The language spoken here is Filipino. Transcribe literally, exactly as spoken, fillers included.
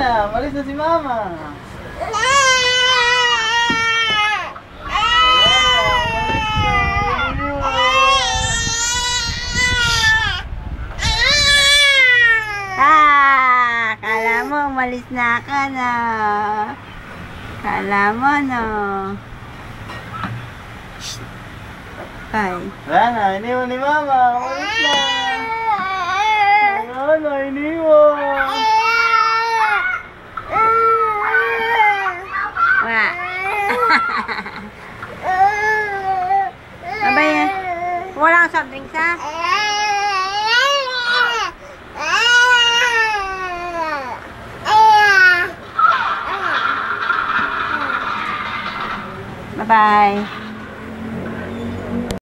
na. Malis na si Mama. Ah, kala mo, malis na ka na. Kala mo, no. Shh. Bye. Wala na, iniwan ni Mama. Malis na. Wala na, iniwan. Wala. Babay. Wala kang soft drinks, ha? Bye-bye.